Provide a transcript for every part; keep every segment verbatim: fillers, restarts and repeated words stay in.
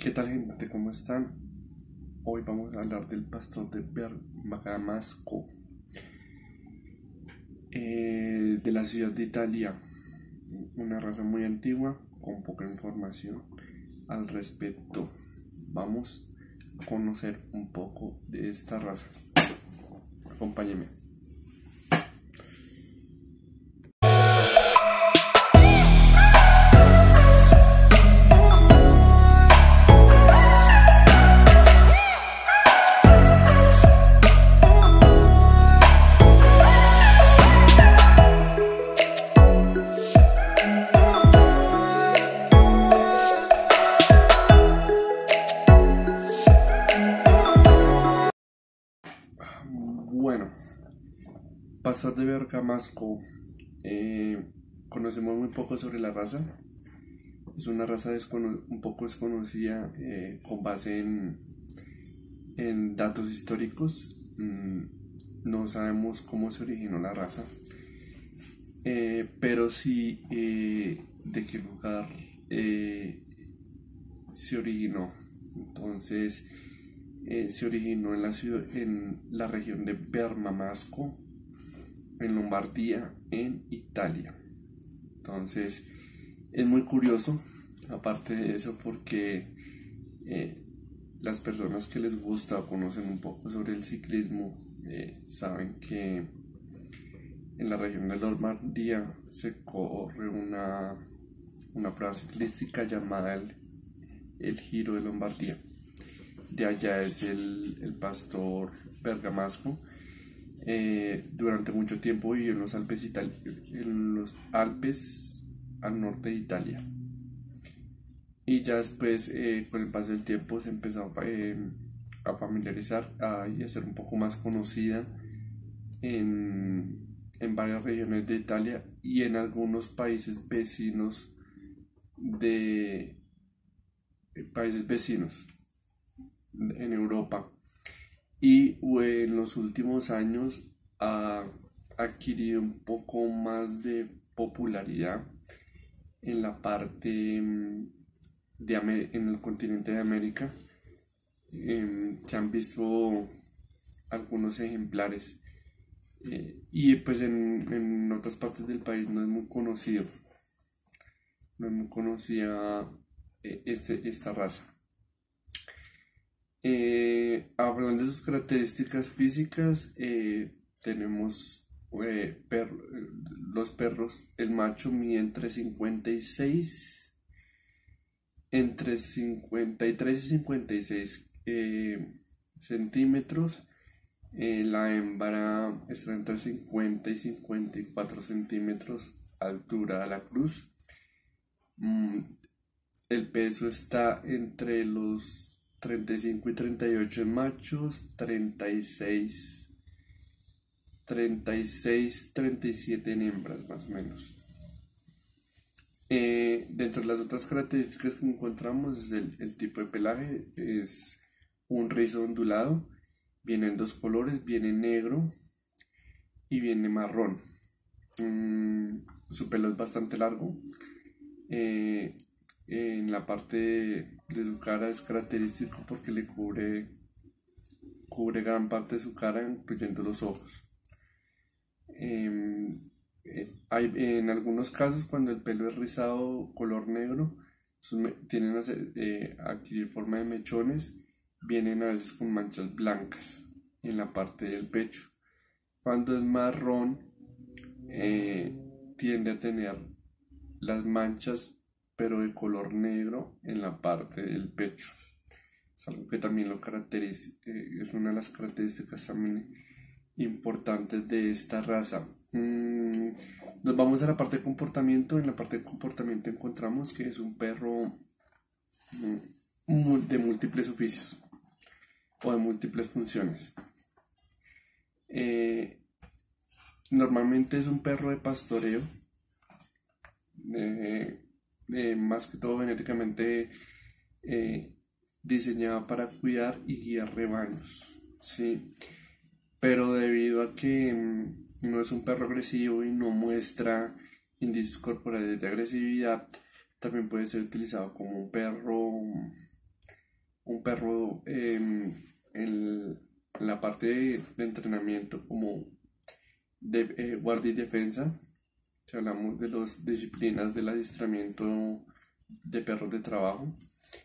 ¿Qué tal, gente? ¿Cómo están? Hoy vamos a hablar del pastor de Bergamasco, eh, de la ciudad de Italia, una raza muy antigua con poca información al respecto. Vamos a conocer un poco de esta raza. Acompáñenme. Bueno, pastor de Bergamasco. Eh, conocemos muy poco sobre la raza. Es una raza un poco desconocida, eh, con base en, en datos históricos. Mm, no sabemos cómo se originó la raza, eh, pero sí, eh, de qué lugar eh, se originó. Entonces, eh, se originó en la ciudad, en la región de Bergamasco, en Lombardía, en Italia. Entonces, es muy curioso, aparte de eso, porque eh, las personas que les gusta o conocen un poco sobre el ciclismo eh, saben que en la región de Lombardía se corre una, una prueba ciclística llamada el, el Giro de Lombardía. De allá es el, el pastor Bergamasco. Eh, durante mucho tiempo vivió en los Alpes, Itali- en los Alpes al norte de Italia. Y ya después, eh, con el paso del tiempo, se empezó a, eh, a familiarizar a, y a ser un poco más conocida en, en varias regiones de Italia y en algunos países vecinos de eh, países vecinos en Europa. Y en los últimos años ha adquirido un poco más de popularidad en la parte mm, de Amer- en el continente de América. Em, se han visto algunos ejemplares, eh, y pues en, en otras partes del país no es muy conocido, no es muy conocida eh, este, esta raza. Eh, hablando de sus características físicas, eh, tenemos eh, per- los perros. El macho mide entre cincuenta y seis, entre cincuenta y tres y cincuenta y seis eh, centímetros. Eh, la hembra está entre cincuenta y cincuenta y cuatro centímetros altura a la cruz. Mm, el peso está entre los treinta y cinco y treinta y ocho en machos, treinta y seis, treinta y seis, treinta y siete en hembras, más o menos. Eh, dentro de las otras características que encontramos es el, el tipo de pelaje. Es un rizo ondulado, viene en dos colores, viene negro y viene marrón. Mm, su pelo es bastante largo. Eh, en la parte de, de su cara es característico porque le cubre, cubre gran parte de su cara, incluyendo los ojos. Em, eh, hay, en algunos casos, cuando el pelo es rizado color negro, sus me- tienen a, ser- eh, a adquirir forma de mechones, vienen a veces con manchas blancas en la parte del pecho. Cuando es marrón, eh, tiende a tener las manchas, pero de color negro en la parte del pecho. Es algo que también lo caracteriza, eh, es una de las características también importantes de esta raza. Mm, nos vamos a la parte de comportamiento. En la parte de comportamiento encontramos que es un perro mm, de múltiples oficios o de múltiples funciones. Eh, Normalmente es un perro de pastoreo, eh, eh, más que todo genéticamente eh, diseñado para cuidar y guiar rebaños, ¿sí? Pero debido a que mm, no es un perro agresivo y no muestra indicios corporales de agresividad, también puede ser utilizado como un perro un perro eh, en la parte de, de entrenamiento como de eh, guardia y defensa. Si hablamos de las disciplinas del adiestramiento de perros de trabajo,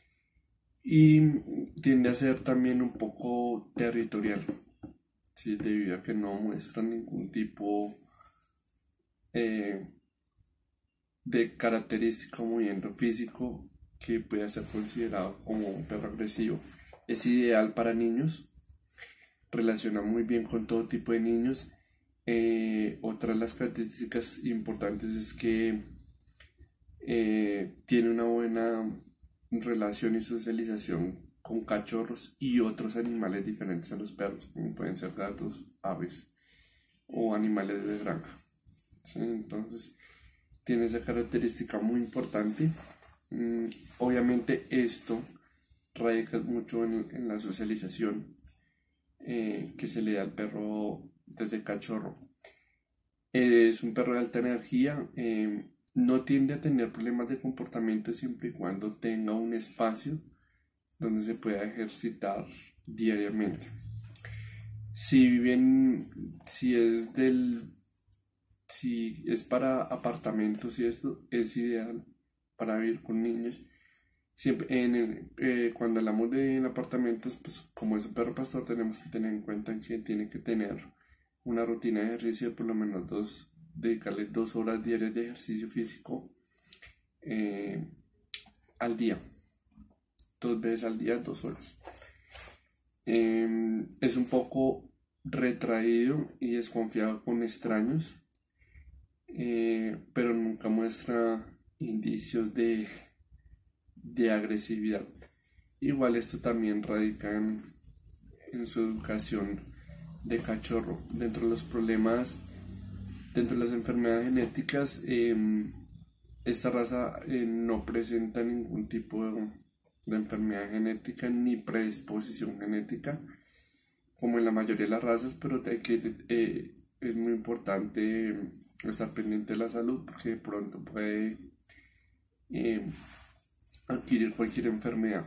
y tiende a ser también un poco territorial, ¿sí? Debido a que no muestra ningún tipo eh, de característica o movimiento físico que pueda ser considerado como un perro agresivo. Es ideal para niños, relaciona muy bien con todo tipo de niños. Eh, otra de las características importantes es que eh, tiene una buena relación y socialización con cachorros y otros animales diferentes a los perros, como pueden ser gatos, aves o animales de granja. ¿Sí? Entonces, tiene esa característica muy importante. Mm, obviamente, esto radica mucho en, en la socialización eh, que se le da al perro desde cachorro. Es un perro de alta energía, eh, no tiende a tener problemas de comportamiento siempre y cuando tenga un espacio donde se pueda ejercitar diariamente. Si viven, si es del, si es para apartamentos y esto es ideal para vivir con niños. Siempre en el- eh, cuando hablamos de apartamentos, pues como es un perro pastor tenemos que tener en cuenta que tiene que tener una rutina de ejercicio de por lo menos dos, dedicarle dos horas diarias de ejercicio físico eh, al día, dos veces al día, dos horas. Eh, es un poco retraído y desconfiado con extraños, eh, pero nunca muestra indicios de, de agresividad. Igual esto también radica en, en su educación de cachorro. Dentro de los problemas, dentro de las enfermedades genéticas, eh, esta raza eh, no presenta ningún tipo de, de enfermedad genética ni predisposición genética, como en la mayoría de las razas, pero hay que, eh, es muy importante estar pendiente de la salud porque de pronto puede eh, adquirir cualquier enfermedad.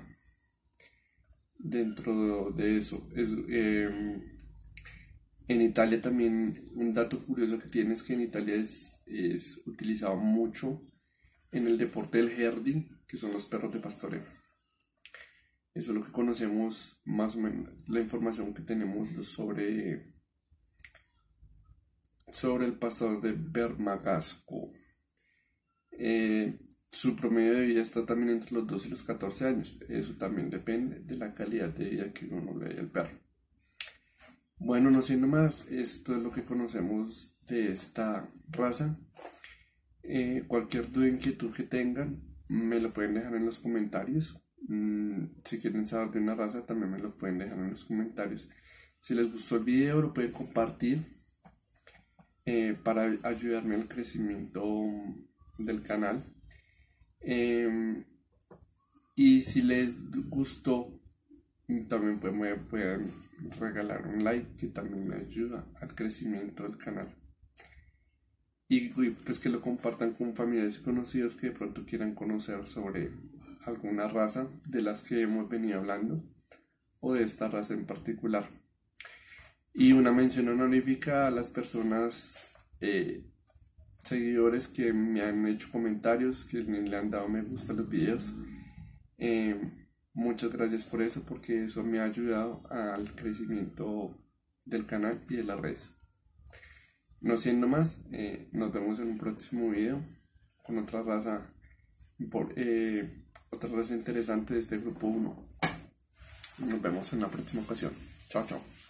Dentro de eso, es, eh, en Italia también un dato curioso que tiene es que en Italia es, es utilizado mucho en el deporte del herding, que son los perros de pastoreo. Eso es lo que conocemos más o menos, la información que tenemos sobre, sobre el pastor de Bermagasco. Eh, su promedio de vida está también entre los doce y los catorce años. Eso también depende de la calidad de vida que uno le dé al perro. Bueno, no siendo más, esto es lo que conocemos de esta raza. Eh, cualquier duda, inquietud que tengan, me lo pueden dejar en los comentarios. Mm, si quieren saber de una raza, también me lo pueden dejar en los comentarios. Si les gustó el video, lo pueden compartir eh, para ayudarme al crecimiento del canal. Eh, y si les gustó, también pueden, me pueden regalar un like, que también me ayuda al crecimiento del canal. Y, y pues que lo compartan con familiares y conocidos que de pronto quieran conocer sobre alguna raza de las que hemos venido hablando o de esta raza en particular. Y una mención honorífica a las personas eh, seguidores que me han hecho comentarios, que le han dado me gusta a los videos. Eh, muchas gracias por eso, porque eso me ha ayudado al crecimiento del canal y de las redes. No siendo más, eh, nos vemos en un próximo video con otra raza, por, eh, otra raza interesante de este grupo uno. Nos vemos en la próxima ocasión. Chao, chao.